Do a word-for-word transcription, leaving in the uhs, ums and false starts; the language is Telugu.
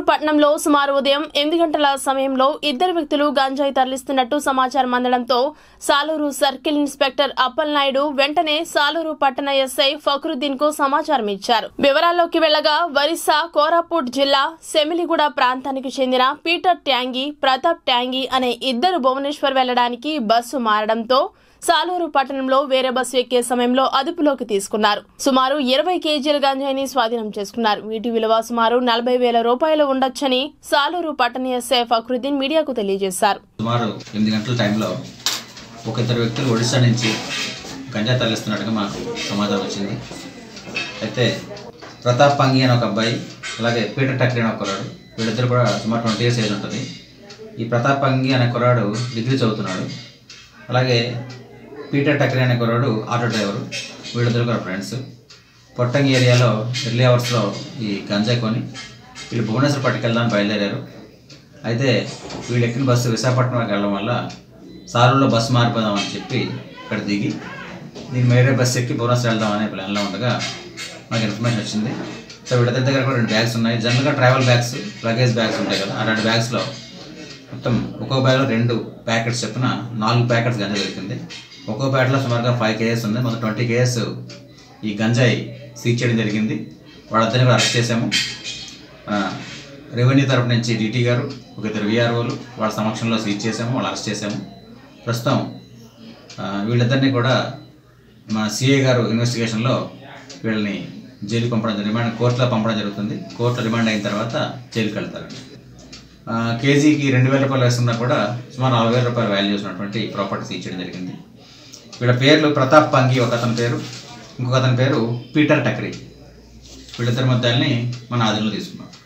పట్టణంలో సుమారు ఉదయం ఎనిమిది గంటల సమయంలో ఇద్దరు వ్యక్తులు గంజాయి తరలిస్తున్నట్టు సమాచారం అందడంతో సాలూరు సర్కిల్ ఇన్స్పెక్టర్ అప్పలనాయుడు వెంటనే సాలూరు పట్టణ ఎస్ఐ ఫక్రుద్దీన్ కు సమాచారం ఇచ్చారు. వివరాల్లోకి వెళ్లగా ఒరిస్సా కోరాపుట్ జిల్లా సెమిలిగూడ ప్రాంతానికి చెందిన పీటర్ ట్యాంగి, ప్రతాప్ ట్యాంగి అనే ఇద్దరు భువనేశ్వర్ వెళ్లడానికి బస్సు మారడంతో సాలూరు పట్టణంలో వేరే బస్సు ఎక్కే సమయంలో అదుపులోకి తీసుకున్నారు. సుమారు ఇరవై కేజీల గంజాయిని స్వాధీనం చేసుకున్నారు. వీటి విలువ సుమారు నలభై వేల రూపాయలు ఉండొచ్చని సాలూరు పట్టణ ఎస్ఐ ఫక్రుద్దీన్ మీడియాకు తెలియజేశారు. సుమారు ఎనిమిది గంటల టైంలో ఒక ఇద్దరు వ్యక్తులు ఒడిశా నుంచి గంజా తరలిస్తున్నట్టుగా మాకు సమాచారం వచ్చింది. అయితే ప్రతాప్ పంగి అనే ఒక అబ్బాయి, అలాగే పీటర్ టక్రీ అనే ఒక కుర్రాడు, వీళ్ళిద్దరు కూడా సుమారు ట్వంటీ ఇయర్స్ ఏజ్ ఉంటుంది. ఈ ప్రతాప్ పంగి అనే కుర్రాడు డిగ్రీ చదువుతున్నాడు. అలాగే పీటర్ టక్రీ అనే కుర్రాడు ఆటో డ్రైవరు. వీళ్ళిద్దరు కూడా ఫ్రెండ్స్. పొట్టంగి ఏరియాలో ఎర్లీ అవర్స్లో ఈ గంజాయి కొని వీళ్ళు భువనేశ్వర్ పట్టుకెళ్దామని బయలుదేరారు. అయితే వీళ్ళు ఎక్కిన బస్సు విశాఖపట్నంకి వెళ్ళడం వల్ల సాలూరులో బస్సు మారిపోదామని చెప్పి ఇక్కడ దిగి దీని వేరే బస్సు ఎక్కి భువనేశ్వర్ వెళ్దామనే ప్లాన్లో ఉండగా మాకు ఇన్ఫర్మేషన్ వచ్చింది. సో వీళ్ళిద్దరి దగ్గర కూడా రెండు బ్యాగ్స్ ఉన్నాయి. జనరల్గా ట్రావెల్ బ్యాగ్స్, లగేజ్ బ్యాగ్స్ ఉంటాయి కదా, ఆ రెండు బ్యాగ్స్లో మొత్తం ఒక్కో బ్యాగ్లో రెండు ప్యాకెట్స్ చొప్పున నాలుగు ప్యాకెట్స్ గంజాయి దొరికింది. ఒక్కో ప్యాకెట్లో సుమారుగా ఫైవ్ కేజెస్ ఉంది. మొత్తం ట్వంటీ కేజెస్ ఈ గంజాయి సీజ్ చేయడం జరిగింది. వాళ్ళందరినీ కూడా అరెస్ట్ చేశాము. రెవెన్యూ తరఫు నుంచి డీటీ గారు, ఒక ఇద్దరు విఆర్ఓలు వాళ్ళ సమక్షంలో సీజ్ చేసాము, వాళ్ళు అరెస్ట్ చేశాము. ప్రస్తుతం వీళ్ళిద్దరినీ కూడా మన సిఐ గారు ఇన్వెస్టిగేషన్లో వీళ్ళని జైలుకి పంపడం, రిమాండ్ కోర్టులో పంపడం జరుగుతుంది. కోర్టులో రిమాండ్ అయిన తర్వాత జైలుకి వెళ్తారు. కేజీకి రెండు వేల రూపాయలు వేస్తున్నా కూడా సుమారు నాలుగు వేల రూపాయలు వాల్యూ చేసినటువంటి ప్రాపర్టీ సీజ్ చేయడం జరిగింది. వీళ్ళ పేర్లు ప్రతాప్ పంగి ఒక అతని పేరు, ఇంకొక అతని పేరు పీటర్ టక్రీ. వీళ్ళిద్దరి మధ్యని మన ఆధీనంలో తీసుకున్నాం.